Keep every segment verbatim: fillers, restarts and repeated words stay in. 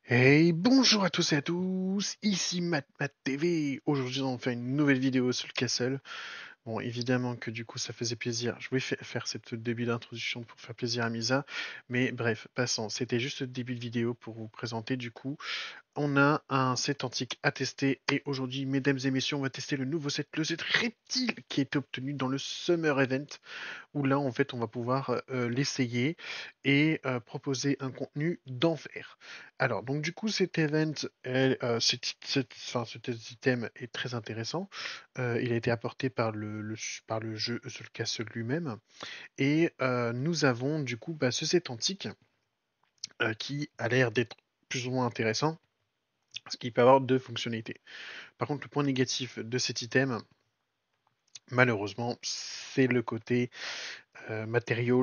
Hey, bonjour à tous et à tous, ici MatMat T V. Aujourd'hui, on va faire une nouvelle vidéo sur le Castle. Bon, évidemment que du coup, ça faisait plaisir. Je voulais fa- faire cette début d'introduction pour faire plaisir à Misa, mais bref, passons. C'était juste le début de vidéo pour vous présenter du coup. On a un set antique à tester et aujourd'hui, mesdames et messieurs, on va tester le nouveau set, le set Reptile qui est obtenu dans le Summer Event où là, en fait, on va pouvoir euh, l'essayer et euh, proposer un contenu d'enfer. Alors, donc du coup, cet event, elle, euh, cet, cet- enfin, cet item est très intéressant. Euh, il a été apporté par le, le- par le jeu The Castle lui-même. Et euh, nous avons du coup bah, ce set antique euh, qui a l'air d'être plus ou moins intéressant, parce qu'il peut avoir deux fonctionnalités. Par contre, le point négatif de cet item, malheureusement, c'est le côté euh, materials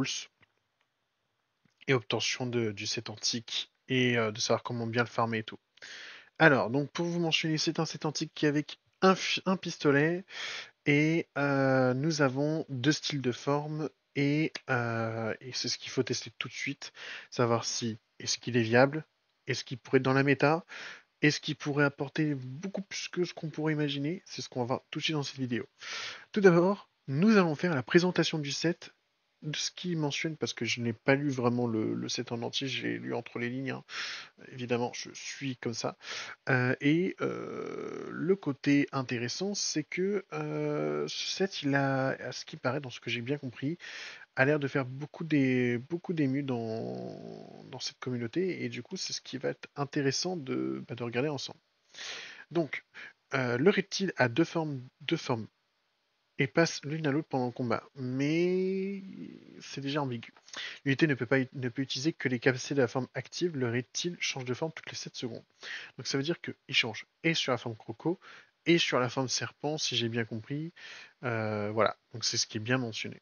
et obtention de, du set antique et euh, de savoir comment bien le farmer et tout. Alors, donc pour vous mentionner, c'est un set antique qui est avec un, un pistolet et euh, nous avons deux styles de forme et, euh, et c'est ce qu'il faut tester tout de suite, savoir si est-ce qu'il est viable, est-ce qu'il pourrait être dans la méta, est-ce qu'il pourrait apporter beaucoup plus que ce qu'on pourrait imaginer, c'est ce qu'on va voir tout de suite dans cette vidéo. Tout d'abord, nous allons faire la présentation du set, de ce qu'il mentionne, parce que je n'ai pas lu vraiment le, le set en entier, j'ai lu entre les lignes, hein. Évidemment, je suis comme ça. Euh, et euh, le côté intéressant, c'est que euh, ce set, il a, à ce qui paraît, dans ce que j'ai bien compris, a l'air de faire beaucoup des beaucoup d'émules dans, dans cette communauté, et du coup, c'est ce qui va être intéressant de, bah, de regarder ensemble. Donc, euh, le reptile a deux formes, deux formes et passent l'une à l'autre pendant le combat. Mais c'est déjà ambigu. L'unité ne peut pas ne peut utiliser que les capacités de la forme active. Le reptile change de forme toutes les sept secondes. Donc ça veut dire qu'il change et sur la forme croco et sur la forme serpent, si j'ai bien compris. Euh, voilà, donc c'est ce qui est bien mentionné.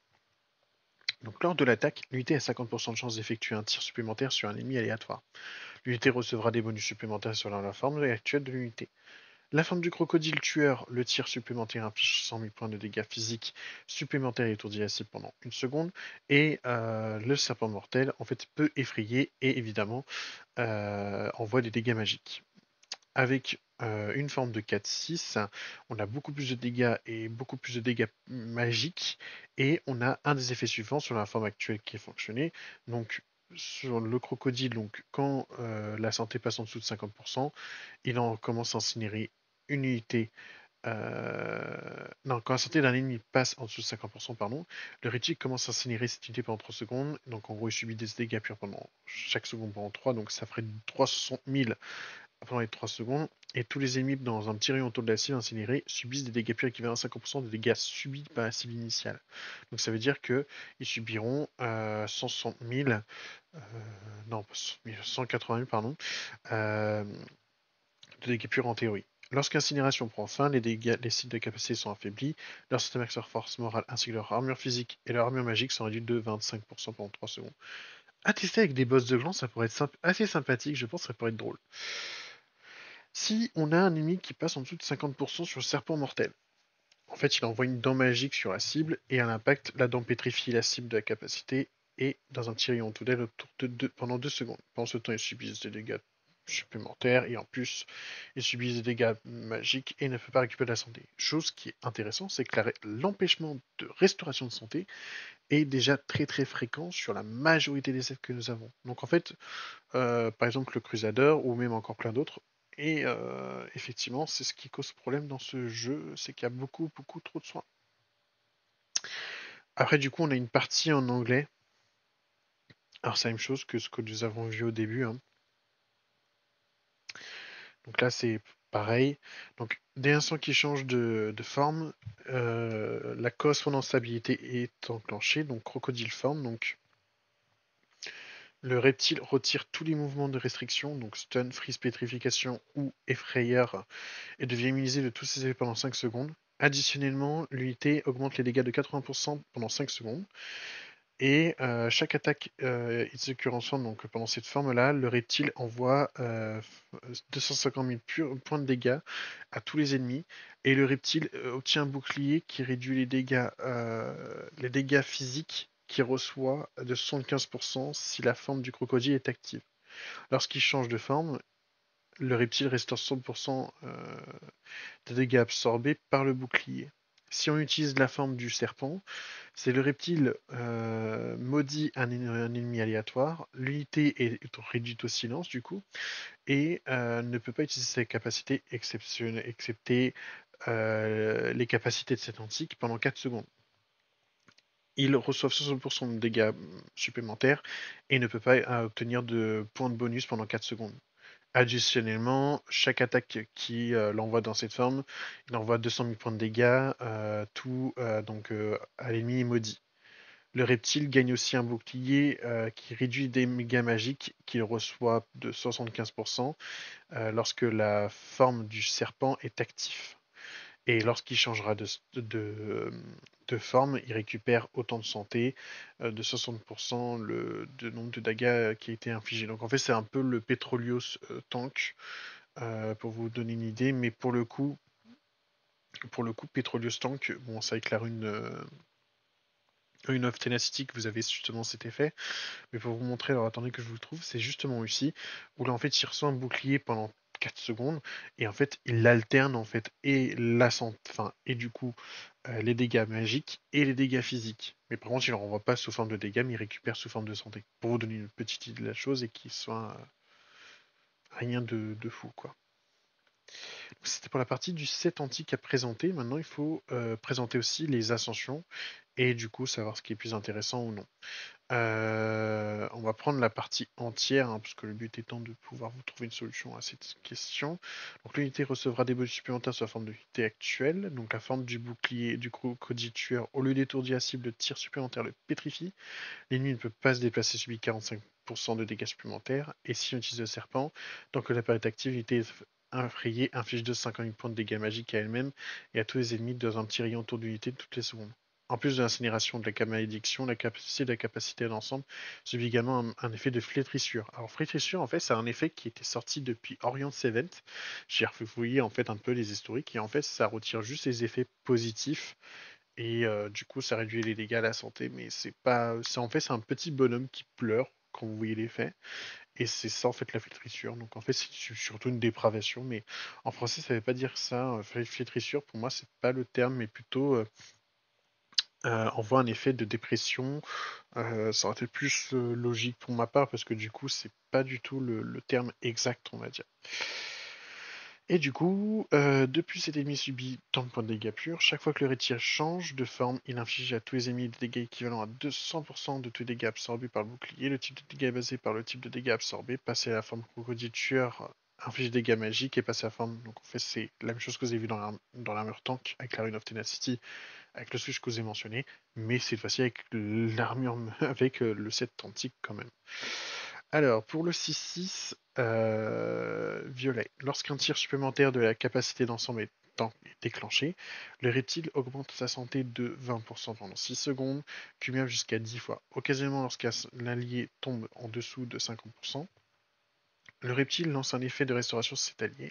Donc lors de l'attaque, l'unité a cinquante pour cent de chance d'effectuer un tir supplémentaire sur un ennemi aléatoire. L'unité recevra des bonus supplémentaires selon la forme actuelle de l'unité. La forme du crocodile tueur, le tir supplémentaire inflige cent mille points de dégâts physiques supplémentaires et étourdit la cible pendant une seconde. Et euh, le serpent mortel, en fait, peut effrayer et évidemment euh, envoie des dégâts magiques. Avec euh, une forme de quatre six, on a beaucoup plus de dégâts et beaucoup plus de dégâts magiques. Et on a un des effets suivants sur la forme actuelle qui est fonctionnée. Donc, sur le crocodile, donc, quand euh, la santé passe en dessous de cinquante pour cent, il en commence à incinérer une unité. Euh, non, quand la santé d'un ennemi passe en dessous de cinquante pour cent, pardon, le rétique commence à incinérer cette unité pendant trois secondes. Donc en gros, il subit des dégâts purs pendant chaque seconde pendant trois. Donc ça ferait trois cent soixante mille pendant les trois secondes. Et tous les ennemis dans un petit rayon autour de la cible incinérée subissent des dégâts purs équivalents à cinquante pour cent des dégâts subis par la cible initiale. Donc ça veut dire qu'ils subiront euh, cent soixante mille, euh, non, cent quatre-vingt mille, pardon, euh, de dégâts purs en théorie. Lorsqu'incinération prend fin, les, dégâts, les cibles de capacité sont affaiblis, leur système accessoire force morale ainsi que leur armure physique et leur armure magique sont réduites de vingt-cinq pour cent pendant trois secondes. À tester avec des boss de clan, ça pourrait être symp- assez sympathique, je pense que ça pourrait être drôle. Si on a un ennemi qui passe en dessous de cinquante pour cent sur le serpent mortel, en fait il envoie une dent magique sur la cible et à l'impact, la dent pétrifie la cible de la capacité et dans un petit rayon autour d'elle autour de deux, pendant deux secondes. Pendant ce temps, ils subissent des dégâts supplémentaires et en plus, ils subissent des dégâts magiques et ne peuvent pas récupérer de la santé. Chose qui est intéressante, c'est que l'empêchement de restauration de santé est déjà très très fréquent sur la majorité des sets que nous avons. Donc en fait, euh, par exemple le Crusader ou même encore plein d'autres, et euh, effectivement, c'est ce qui cause problème dans ce jeu, c'est qu'il y a beaucoup beaucoup trop de soins. Après, du coup, on a une partie en anglais. Alors, c'est la même chose que ce que nous avons vu au début, hein. Donc là, c'est pareil. Donc, dès l'instant qu'il change de, de forme, euh, la correspondance stabilité est enclenchée. Donc, crocodile forme. Donc, le reptile retire tous les mouvements de restriction, donc stun, freeze, pétrification ou effrayeur, et devient immunisé de tous ses effets pendant cinq secondes. Additionnellement, l'unité augmente les dégâts de quatre-vingts pour cent pendant cinq secondes. Et euh, chaque attaque euh, It's the Current Form, donc pendant cette forme-là, le reptile envoie euh, deux cent cinquante mille purs points de dégâts à tous les ennemis. Et le reptile euh, obtient un bouclier qui réduit les dégâts, euh, les dégâts physiques qu'il reçoit de soixante-quinze pour cent si la forme du crocodile est active. Lorsqu'il change de forme, le reptile restaure cent pour cent euh, des dégâts absorbés par le bouclier. Si on utilise la forme du serpent, c'est le reptile euh, maudit un, un ennemi aléatoire, l'unité est réduite au silence du coup, et euh, ne peut pas utiliser ses capacités exceptionnelles, excepté euh, les capacités de cet antique pendant quatre secondes. Ils reçoivent soixante pour cent de dégâts supplémentaires et ne peut pas euh, obtenir de points de bonus pendant quatre secondes. Additionnellement, chaque attaque qui euh, l'envoie dans cette forme, il envoie deux cent mille points de dégâts, euh, tout euh, donc euh, à l'ennemi maudit. Le reptile gagne aussi un bouclier euh, qui réduit des dégâts magiques qu'il reçoit de soixante-quinze pour cent euh, lorsque la forme du serpent est active. Et lorsqu'il changera de, de, de, forme, il récupère autant de santé, euh, de soixante pour cent le de nombre de dégâts qui a été infligé. Donc en fait c'est un peu le Petrolios euh, tank, euh, pour vous donner une idée, mais pour le coup, pour le coup Petrolios tank, bon ça éclaire une, euh, une of Tenacity que vous avez justement cet effet, mais pour vous montrer, alors attendez que je vous le trouve, c'est justement ici, où là en fait il reçoit un bouclier pendant quatre secondes, et en fait il alterne en fait et la santé, enfin, et du coup euh, les dégâts magiques et les dégâts physiques. Mais par contre il ne renvoie pas sous forme de dégâts, mais il récupère sous forme de santé. Pour vous donner une petite idée de la chose et qu'il soit euh, rien de, de fou quoi. C'était pour la partie du set antique à présenter. Maintenant il faut euh, présenter aussi les ascensions et du coup savoir ce qui est plus intéressant ou non. Euh, on va prendre la partie entière, hein, parce que le but étant de pouvoir vous trouver une solution à cette question. Donc l'unité recevra des bonus supplémentaires sur la forme de l'unité actuelle. Donc la forme du bouclier du crocodile tueur, au lieu d'étourdir la cible de tir supplémentaire, le pétrifie. L'ennemi ne peut pas se déplacer, subit quarante-cinq pour cent de dégâts supplémentaires. Et si on utilise le serpent, tant que la période est active, l'unité infrayée inflige deux cent cinquante mille points de dégâts magiques à elle-même et à tous les ennemis dans un petit rayon autour de l'unité toutes les secondes. En plus de l'incinération de la malédiction, la capacité de la capacité d'ensemble subit également un, un effet de flétrissure. Alors flétrissure, en fait, c'est un effet qui était sorti depuis Orient Event. J'ai refouillé en fait un peu les historiques et en fait, ça retire juste les effets positifs et euh, du coup, ça réduit les dégâts à la santé, mais c'est pas, c'est en fait c'est un petit bonhomme qui pleure quand vous voyez l'effet et c'est ça en fait la flétrissure. Donc en fait, c'est surtout une dépravation, mais en français, ça veut pas dire ça. Flétrissure, pour moi, c'est pas le terme, mais plutôt euh, euh, on voit un effet de dépression. Euh, ça aurait été plus euh, logique pour ma part parce que du coup, c'est pas du tout le, le terme exact, on va dire. Et du coup, euh, depuis cet ennemi subit tant de points de dégâts purs, chaque fois que le retire change de forme, il inflige à tous les ennemis des dégâts équivalents à deux cents pour cent de tous les dégâts absorbés par le bouclier. Le type de dégâts est basé par le type de dégâts absorbés. Passer à la forme crocodile tueur inflige des dégâts magiques et passer à la forme. Donc en fait, c'est la même chose que vous avez vu dans l'armure tank avec la Rune of Tenacity, avec le switch que vous avez mentionné, mais cette fois-ci avec l'armure, avec euh, le set antique quand même. Alors, pour le six six, euh, violet. Lorsqu'un tir supplémentaire de la capacité d'ensemble est, est déclenché, le reptile augmente sa santé de vingt pour cent pendant six secondes, cumulable jusqu'à dix fois. Occasionnellement, lorsqu'un allié tombe en dessous de cinquante pour cent, le reptile lance un effet de restauration sur cet allié.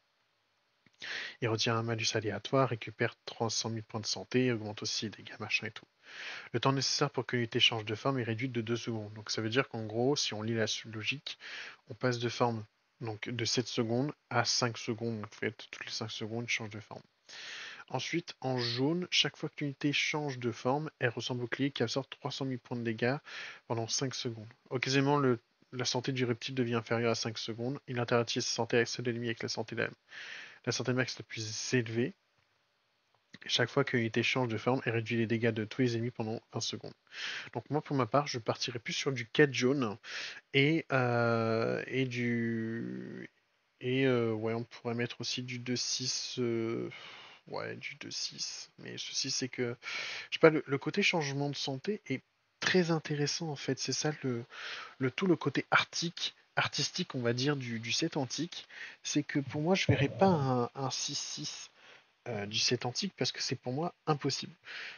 Il retient un malus aléatoire, récupère trois cent mille points de santé, et augmente aussi les dégâts machin et tout. Le temps nécessaire pour que l'unité change de forme est réduit de deux secondes. Donc ça veut dire qu'en gros, si on lit la logique, on passe de forme donc de sept secondes à cinq secondes. En fait, toutes les cinq secondes, il change de forme. Ensuite, en jaune, chaque fois que l'unité change de forme, elle reçoit un bouclier qui absorbe trois cent mille points de dégâts pendant cinq secondes. Occasionnellement, le, la santé du reptile devient inférieure à cinq secondes. Il interagit sa santé avec celle de l'ennemi avec la santé la, la santé max la plus élevée. Chaque fois qu'une unité change de forme, elle réduit les dégâts de tous les ennemis pendant vingt secondes. Donc moi pour ma part, je partirai plus sur du quatre jaune et, euh, et du et euh, ouais, on pourrait mettre aussi du deux six, euh, ouais, du deux six. Mais ceci c'est que je sais pas, le, le côté changement de santé est très intéressant en fait. C'est ça le, le tout le côté arctique artistique on va dire du, du set antique, c'est que pour moi je verrais pas un, un six six euh, du set antique parce que c'est pour moi impossible.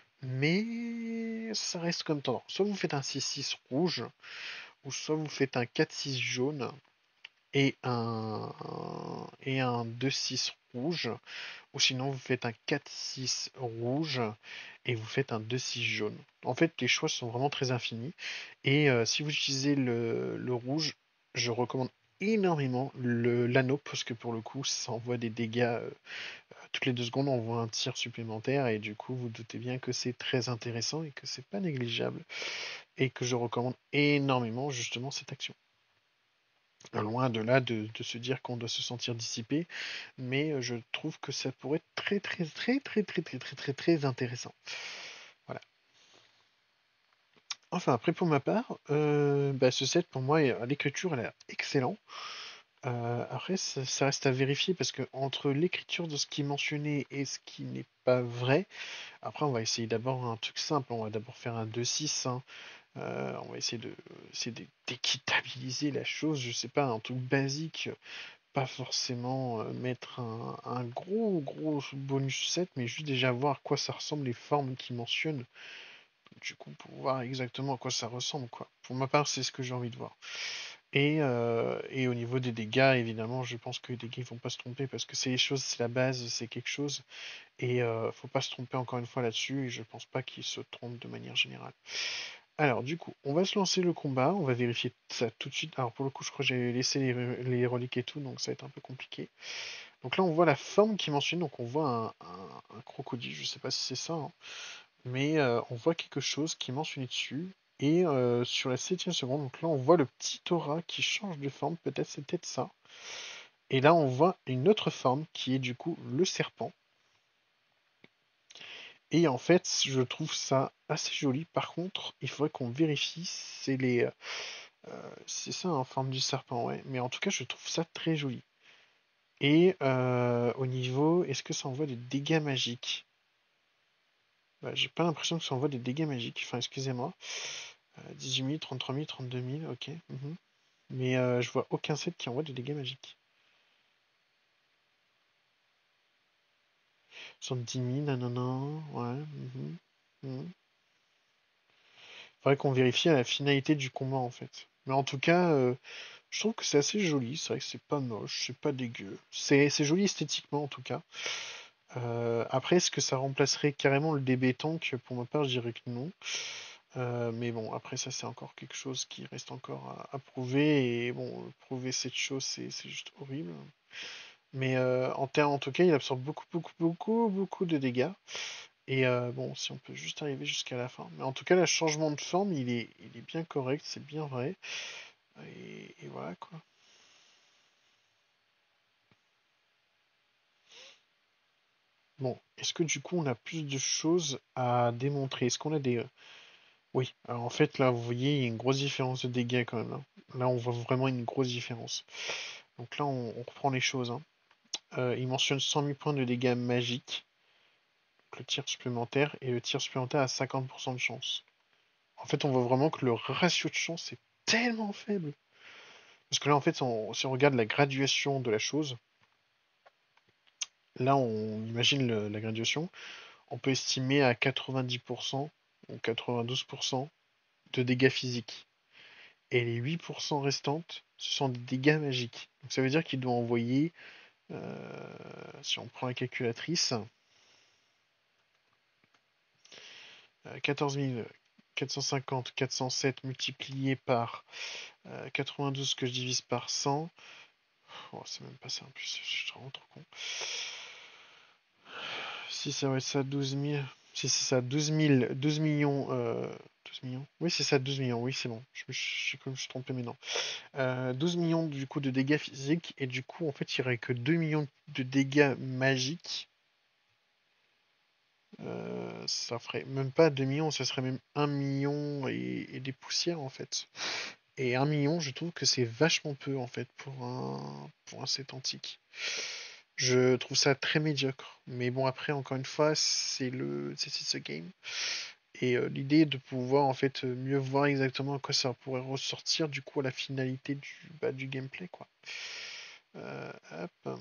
Mais ça reste comme tendance. Soit vous faites un six six rouge, ou soit vous faites un quatre six jaune et un, et un deux six rouge, ou sinon vous faites un quatre six rouge et vous faites un deux six jaune. En fait, les choix sont vraiment très infinis. Et euh, si vous utilisez le, le rouge, je recommande énormément le- l'anneau, parce que pour le coup, ça envoie des dégâts. euh, toutes les deux secondes, on voit un tir supplémentaire, et du coup, vous doutez bien que c'est très intéressant et que c'est pas négligeable, et que je recommande énormément justement cette action. Loin de là de, de se dire qu'on doit se sentir dissipé, mais euh, je trouve que ça pourrait être très très très très très très très très très intéressant. Voilà. Enfin, après pour ma part, euh, bah, ce set pour moi, euh, l'écriture elle est excellente. Euh, après, ça, ça reste à vérifier parce que entre l'écriture de ce qui est mentionné et ce qui n'est pas vrai, après on va essayer d'abord un truc simple, on va d'abord faire un deux six, hein. Euh, on va essayer de essayer de- d'équitabiliser la chose, je sais pas, un truc basique, pas forcément euh, mettre un, un gros gros bonus set, mais juste déjà voir à quoi ça ressemble les formes qui mentionnent, du coup pour voir exactement à quoi ça ressemble quoi. Pour ma part, c'est ce que j'ai envie de voir. Et, euh, et au niveau des dégâts, évidemment, je pense que les dégâts ils vont pas se tromper parce que c'est les choses, c'est la base, c'est quelque chose. Et euh, faut pas se tromper encore une fois là-dessus. Et je pense pas qu'ils se trompent de manière générale. Alors, du coup, on va se lancer le combat. On va vérifier ça tout de suite. Alors, pour le coup, je crois que j'ai laissé les, les reliques et tout, donc ça va être un peu compliqué. Donc là, on voit la forme qui mentionne. Donc, on voit un, un, un crocodile. Je sais pas si c'est ça, hein. Mais euh, on voit quelque chose qui est mentionné dessus. Et euh, sur la septième seconde, donc là on voit le petit aura qui change de forme, peut-être c'est peut-être ça. Et là on voit une autre forme qui est du coup le serpent. Et en fait je trouve ça assez joli. Par contre il faudrait qu'on vérifie, c'est les, euh, c'est ça en forme du serpent, ouais. Mais en tout cas je trouve ça très joli. Et euh, au niveau, est-ce que ça envoie des dégâts magiques? Bah, j'ai pas l'impression que ça envoie des dégâts magiques. Enfin excusez-moi. Euh, dix-huit mille, trente-trois mille, trente-deux mille, ok. Mhm. Mais euh, je vois aucun set qui envoie des dégâts magiques. soixante-dix mille, nanana, ouais. Mhm, mhm. Faudrait qu'on vérifie à la finalité du combat en fait. Mais en tout cas, euh, je trouve que c'est assez joli. C'est vrai que c'est pas moche, c'est pas dégueu. C'est c'est joli esthétiquement en tout cas. Euh, après, est-ce que ça remplacerait carrément le D B Tank? Pour ma part, je dirais que non. Euh, mais bon, après ça, c'est encore quelque chose qui reste encore à, à prouver. Et bon, prouver cette chose, c'est c'est juste horrible. Mais euh, en, ter- en tout cas, il absorbe beaucoup, beaucoup, beaucoup, beaucoup de dégâts. Et euh, bon, si on peut juste arriver jusqu'à la fin. Mais en tout cas, le changement de forme, il est, il est bien correct, c'est bien vrai. Et, et voilà quoi. Bon, est-ce que du coup, on a plus de choses à démontrer? Est-ce qu'on a des... Oui, alors en fait, là, vous voyez, il y a une grosse différence de dégâts quand même, hein. Là, on voit vraiment une grosse différence. Donc là, on, on reprend les choses, hein. Euh, il mentionne cent mille points de dégâts magiques, donc le tir supplémentaire, et le tir supplémentaire a cinquante pour cent de chance. En fait, on voit vraiment que le ratio de chance est tellement faible. Parce que là, en fait, on- si on regarde la graduation de la chose, là, on imagine le- la graduation, on peut estimer à quatre-vingt-dix pour cent ou quatre-vingt-douze pour cent de dégâts physiques. Et les huit pour cent restantes, ce sont des dégâts magiques. Donc ça veut dire qu'il doit envoyer, euh, si on prend la calculatrice, euh, quatorze mille quatre cent cinquante, quatre cent sept multiplié par euh, quatre-vingt-douze que je divise par cent. Oh, c'est même pas ça en plus, je suis vraiment trop con. Si ça va être ça, douze mille. Si c'est ça, douze mille, douze millions. Euh, douze millions. Oui, c'est ça, douze millions. Oui, c'est bon. Je me suis, comme je suis trompé maintenant. Euh, douze millions du coup de dégâts physiques. Et du coup, en fait, il n'y aurait que deux millions de dégâts magiques. Euh, ça ferait même pas deux millions, ça serait même un million et, et des poussières en fait. Et un million, je trouve que c'est vachement peu en fait pour un, pour un set antique. Je trouve ça très médiocre. Mais bon, après, encore une fois, c'est le, c'est c'est ce game. Et euh, l'idée est de pouvoir en fait euh, mieux voir exactement à quoi ça pourrait ressortir du coup à la finalité du, bah, du gameplay quoi. Euh, hop.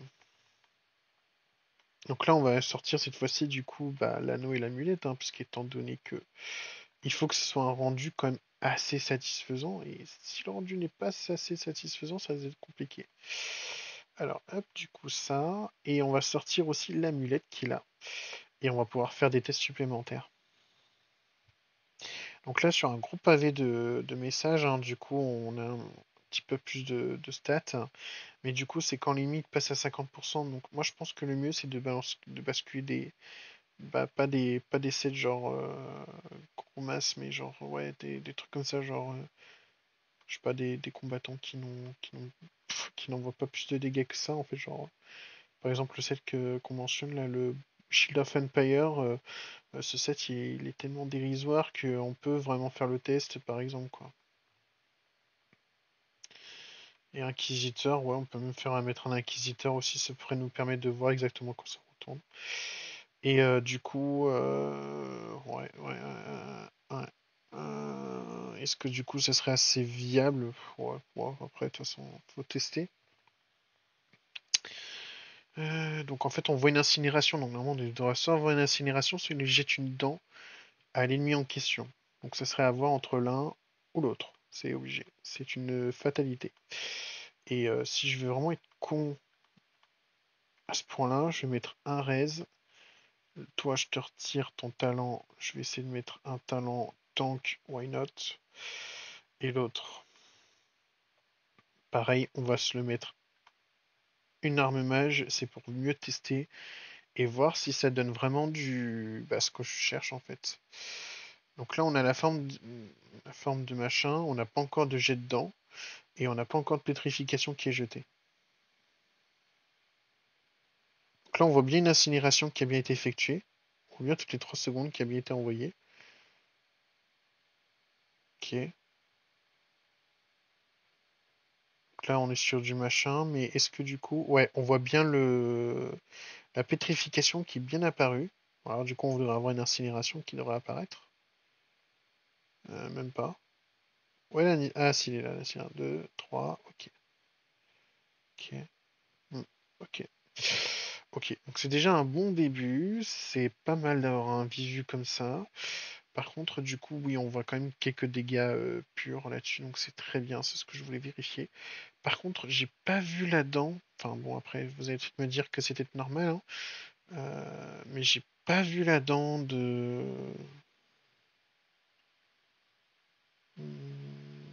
Donc là, on va sortir cette fois-ci du coup bah, l'anneau et l'amulette, hein, puisqu'étant donné que il faut que ce soit un rendu quand même assez satisfaisant. Et si le rendu n'est pas assez satisfaisant, ça va être compliqué. Alors, hop, du coup, ça. Et on va sortir aussi l'amulette qu'il a. Et on va pouvoir faire des tests supplémentaires. Donc là, sur un gros pavé de, de messages, hein, du coup, on a un petit peu plus de, de stats. Mais du coup, c'est quand limite passe à cinquante pour cent. Donc moi, je pense que le mieux, c'est de, balance, de basculer des... Bah, pas des, pas des sets genre euh, gros masse, mais genre, ouais, des, des trucs comme ça, genre, euh, je sais pas, des, des combattants qui n'ont, qui n'ont, pff, qui n'envoient pas plus de dégâts que ça, en fait, genre, par exemple, le set que, qu'on mentionne là, le Shield of Empire, euh, euh, ce set, il est, il est tellement dérisoire qu'on peut vraiment faire le test, par exemple, quoi. Et Inquisiteur, ouais, on peut même faire mettre un Inquisiteur aussi, ça pourrait nous permettre de voir exactement quand ça retourne. Et euh, du coup, euh, ouais, ouais, euh, ouais. Euh, est-ce que du coup, ça serait assez viable? Ouais, ouais, après, de toute façon, faut tester. Euh, donc en fait, on voit une incinération. Donc normalement, on devrait soit voir une incinération, soit il jette une dent à l'ennemi en question. Donc ça serait à voir entre l'un ou l'autre. C'est obligé. C'est une fatalité. Et euh, si je veux vraiment être con à ce point-là, je vais mettre un raise. Toi, je te retire ton talent. Je vais essayer de mettre un talent tank, why not? Et l'autre, pareil, on va se le mettre une arme mage. C'est pour mieux tester et voir si ça donne vraiment du, bah, ce que je cherche en fait. Donc là, on a la forme de, la forme de machin. On n'a pas encore de jet de dents et on n'a pas encore de pétrification qui est jetée. Donc là, on voit bien une incinération qui a bien été effectuée. On voit bien toutes les trois secondes qui a bien été envoyée. Ok. Là, on est sur du machin, mais est-ce que du coup, ouais, on voit bien le la pétrification qui est bien apparue. Alors du coup, on devrait avoir une incinération qui devrait apparaître. Euh, même pas. Ouais, là, ah, si, il est là, là, c'est un, deux, trois, ok. Ok. Hmm, ok. Ok, donc c'est déjà un bon début. C'est pas mal d'avoir un visu comme ça. Par contre, du coup, oui, on voit quand même quelques dégâts euh, purs là-dessus, donc c'est très bien, c'est ce que je voulais vérifier. Par contre, j'ai pas vu la dent. Enfin bon, après, vous allez peut-être me dire que c'était normal, hein. Euh, mais j'ai pas vu la dent de. Hmm,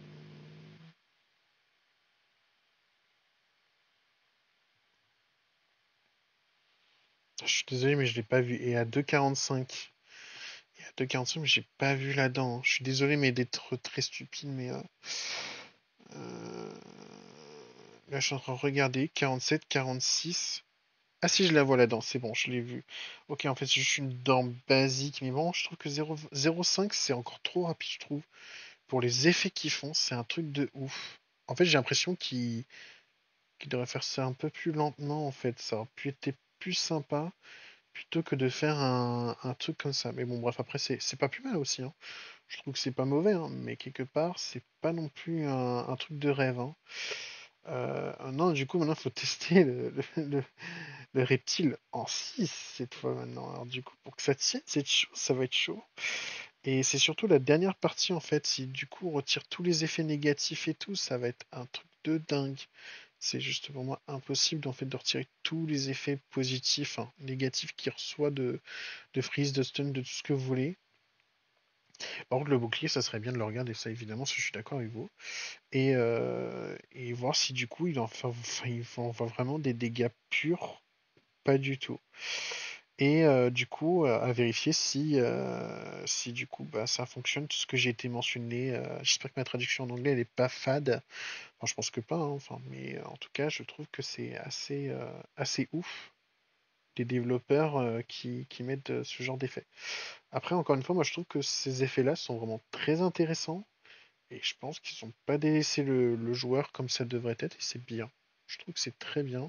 je suis désolé, mais je l'ai pas vu. Et à deux quarante-cinq. Et à deux quarante-cinq, mais j'ai pas vu la dent. Je suis désolé, mais d'être très stupide, mais. Euh, euh, Là, je suis en train de regarder. quarante-sept, quarante-six. Ah si, je la vois la dent, c'est bon, je l'ai vue. Ok, en fait, c'est juste une dent basique, mais bon, je trouve que zéro zéro cinq, c'est encore trop rapide, je trouve. Pour les effets qu'ils font, c'est un truc de ouf. En fait, j'ai l'impression qu'ils qu'ils devraient faire ça un peu plus lentement, en fait. Ça aurait pu être plus sympa, plutôt que de faire un, un truc comme ça. Mais bon, bref, après, c'est c'est pas plus mal aussi, hein. Je trouve que c'est pas mauvais, hein, mais quelque part, c'est pas non plus un, un truc de rêve, hein. Euh, non, du coup, maintenant, il faut tester le, le, le- le reptile en six cette fois maintenant. Alors, du coup, pour que ça tienne, c'est chaud, ça va être chaud. Et c'est surtout la dernière partie, en fait. Si du coup, on retire tous les effets négatifs et tout, ça va être un truc de dingue. C'est juste pour moi impossible, en fait, de retirer tous les effets positifs, hein, négatifs qu'il reçoit de, de freeze, de stun, de tout ce que vous voulez. Par contre, le bouclier, ça serait bien de le regarder, ça, évidemment, si je suis d'accord avec vous. Et, euh, et voir si du coup il en fait, enfin, il envoie vraiment des dégâts purs, pas du tout. Et euh, du coup, euh, à vérifier si, euh, si du coup bah, ça fonctionne, tout ce que j'ai été mentionné. Euh, j'espère que ma traduction en anglais elle est pas fade. Enfin, je pense que pas, hein, enfin, mais euh, en tout cas, je trouve que c'est assez, euh, assez ouf des développeurs euh, qui, qui mettent euh, ce genre d'effets. Après, encore une fois, moi je trouve que ces effets-là sont vraiment très intéressants. Et je pense qu'ils n'ont pas délaissé le, le joueur comme ça devrait être, et c'est bien. Je trouve que c'est très bien.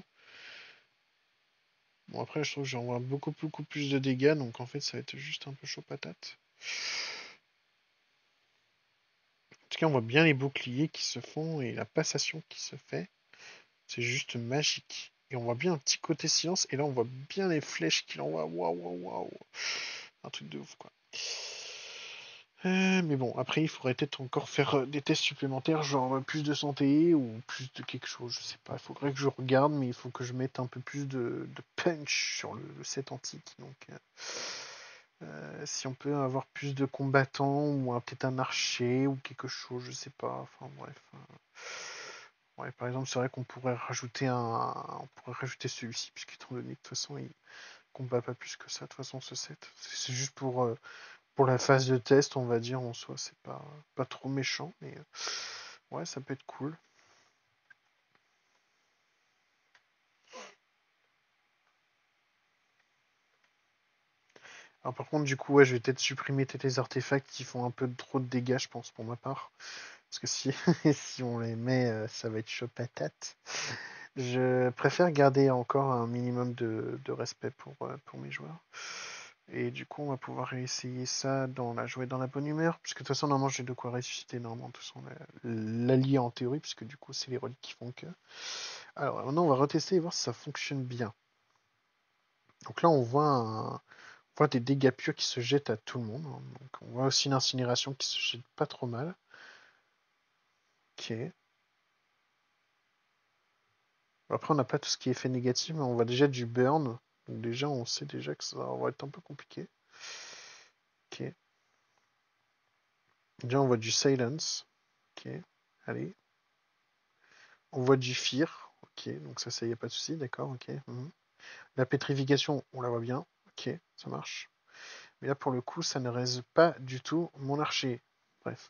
Bon, après, je trouve que j'envoie beaucoup, beaucoup plus de dégâts, donc en fait, ça va être juste un peu chaud patate. En tout cas, on voit bien les boucliers qui se font et la passation qui se fait. C'est juste magique. Et on voit bien un petit côté silence, et là, on voit bien les flèches qu'il envoie. Waouh, waouh, waouh. Un truc de ouf, quoi. Euh, mais bon, après, il faudrait peut-être encore faire euh, des tests supplémentaires, genre euh, plus de santé ou plus de quelque chose, je sais pas. Il faudrait que je regarde, mais il faut que je mette un peu plus de, de punch sur le, le set antique. Donc, euh, Euh, si on peut avoir plus de combattants ou un- peut-être un archer ou quelque chose, je sais pas. Enfin bref. euh. Ouais, par exemple, c'est vrai qu'on pourrait rajouter un, on pourrait rajouter celui-ci puisqu'étant donné que de toute façon il combat pas plus que ça. De toute façon, ce set, c'est c'est juste pour euh, pour la phase de test, on va dire en soi, c'est pas pas trop méchant, mais euh, ouais, ça peut être cool. Alors par contre, du coup, ouais, je vais peut-être supprimer peut-être les artefacts qui font un peu trop de dégâts, je pense, pour ma part. Parce que si, si on les met, euh, ça va être chaud patate. Je préfère garder encore un minimum de, de respect pour, euh, pour mes joueurs. Et du coup, on va pouvoir essayer ça dans la jouer dans la bonne humeur. Puisque de toute façon, normalement, j'ai de quoi ressusciter normalement. De toute façon, l'allié en théorie, puisque du coup, c'est les reliques qui font que. Alors maintenant, on va retester et voir si ça fonctionne bien. Donc là, on voit un, on voit des dégâts purs qui se jettent à tout le monde. Donc on voit aussi une incinération qui se jette pas trop mal. Ok. Après, on n'a pas tout ce qui est effet négatif, mais on voit déjà du burn. Donc déjà, on sait déjà que ça va être un peu compliqué. Ok. Déjà, on voit du silence. Ok. Allez. On voit du fear. Ok. Donc ça, ça y a pas de souci. D'accord. Ok. Mhm. La pétrification, on la voit bien. Ok. Ça marche. Mais là, pour le coup, ça ne résout pas du tout mon archer. Bref.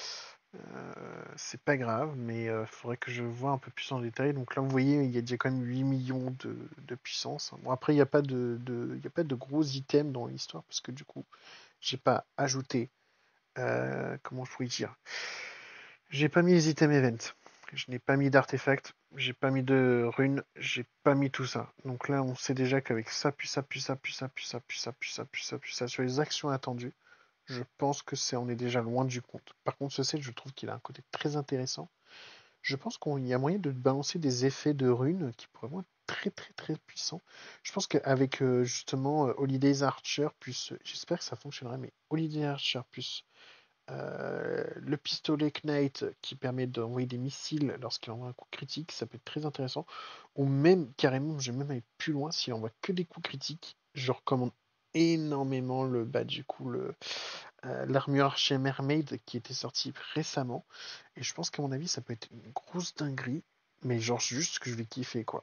Euh, c'est pas grave, mais il euh, faudrait que je vois un peu plus en détail. Donc là, vous voyez, il y a déjà quand même huit millions de, de puissance. Bon, après, il n'y a pas de, de, il y a pas de gros items dans l'histoire, parce que du coup, j'ai pas ajouté. Euh, comment je pourrais dire? J'ai pas mis les items event. Je n'ai pas mis d'artefacts. J'ai pas mis de runes. J'ai pas mis tout ça. Donc là, on sait déjà qu'avec ça, puis ça, puis ça, puis ça, puis ça, puis ça, puis ça, puis ça, puis ça, sur les actions attendues, je pense que c'est, on est déjà loin du compte. Par contre, ce set, je trouve qu'il a un côté très intéressant. Je pense qu'il y a moyen de balancer des effets de runes qui pourraient vraiment être très très très puissants. Je pense qu'avec euh, justement euh, Holidays Archer plus, j'espère que ça fonctionnerait, mais Holiday Archer plus euh, le pistolet Knight qui permet d'envoyer des missiles lorsqu'il envoie un coup critique, ça peut être très intéressant. Ou même carrément, je vais même aller plus loin, s'il envoie que des coups critiques, je recommande énormément le bah du coup le euh, l'armure chez Mermaid qui était sorti récemment. Et je pense qu'à mon avis, ça peut être une grosse dinguerie. Mais genre juste que je vais kiffer quoi.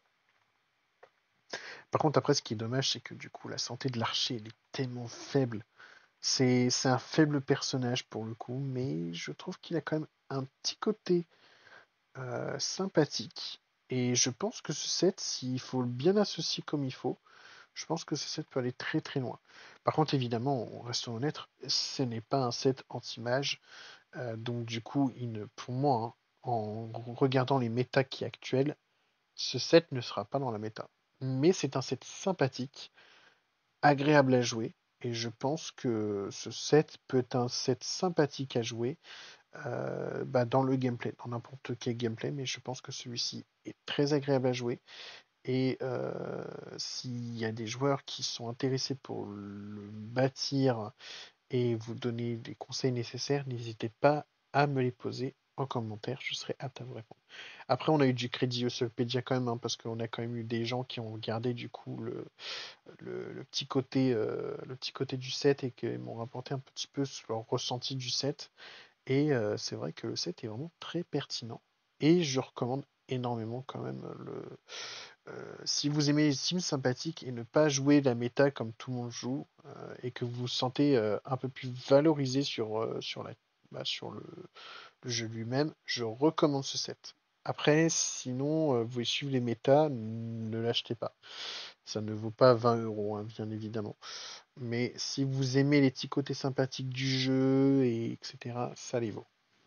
Par contre, après, ce qui est dommage, c'est que du coup, la santé de l'archer, elle est tellement faible. C'est c'est un faible personnage pour le coup, mais je trouve qu'il a quand même un petit côté euh, sympathique. Et je pense que ce set, s'il faut le bien associer comme il faut, je pense que ce set peut aller très très loin. Par contre, évidemment, on reste honnête, ce n'est pas un set anti-mage. Euh, donc du coup, il ne, pour moi, hein, en regardant les méta qui est actuels, ce set ne sera pas dans la méta. Mais c'est un set sympathique, agréable à jouer, et je pense que ce set peut être un set sympathique à jouer euh, bah, dans le gameplay, dans n'importe quel gameplay, mais je pense que celui-ci est très agréable à jouer. Et euh, s'il y a des joueurs qui sont intéressés pour le bâtir et vous donner les conseils nécessaires, n'hésitez pas à me les poser en commentaire, je serai apte à vous répondre. Après, on a eu du crédit Wikipédia quand même, hein, parce qu'on a quand même eu des gens qui ont regardé du coup le, le, le petit côté, euh, le petit côté du set et qui m'ont rapporté un petit peu sur leur ressenti du set. Et euh, c'est vrai que le set est vraiment très pertinent. Et je recommande énormément quand même le. Euh, si vous aimez les teams sympathiques et ne pas jouer la méta comme tout le monde joue, euh, et que vous vous sentez euh, un peu plus valorisé sur, euh, sur, la, bah, sur le, le jeu lui-même, je recommande ce set. Après, sinon, euh, vous voulez suivre les méta, ne l'achetez pas. Ça ne vaut pas vingt euros, hein, bien évidemment. Mais si vous aimez les petits côtés sympathiques du jeu, et etc., ça les vaut.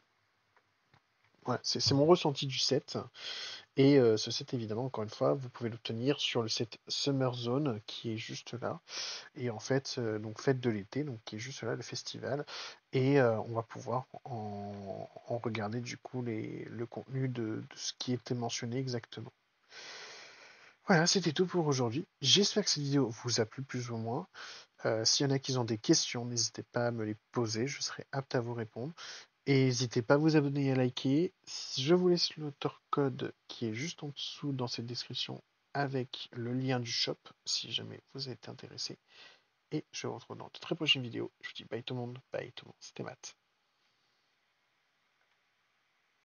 Ouais, c'est c'est mon ressenti du set. Et euh, ce set, évidemment, encore une fois, vous pouvez l'obtenir sur le set Summer Zone, qui est juste là. Et en fait, euh, donc fête de l'été, donc qui est juste là, le festival. Et euh, on va pouvoir en, en regarder du coup les, le contenu de, de ce qui était mentionné exactement. Voilà, c'était tout pour aujourd'hui. J'espère que cette vidéo vous a plu plus ou moins. Euh, S'il y en a qui ont des questions, n'hésitez pas à me les poser, je serai apte à vous répondre. Et n'hésitez pas à vous abonner et à liker. Je vous laisse l'auteur code qui est juste en dessous dans cette description avec le lien du shop si jamais vous êtes intéressé. et je vous retrouve dans de très prochaines vidéos. Je vous dis bye tout le monde, bye tout le monde, c'était Matt.